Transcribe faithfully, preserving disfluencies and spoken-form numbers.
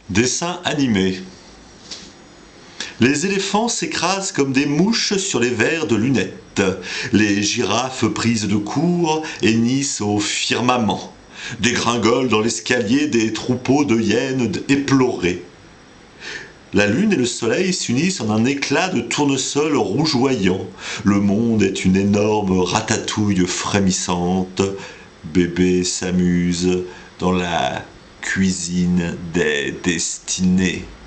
Dessin animé. Les éléphants s'écrasent comme des mouches sur les verres de lunettes. Les girafes prises de court hennissent au firmament. Dégringolent dans l'escalier des troupeaux de hyènes éplorées. La lune et le soleil s'unissent en un éclat de tournesol rougeoyant. Le monde est une énorme ratatouille frémissante. Bébé s'amuse dans la cuisine des destinées.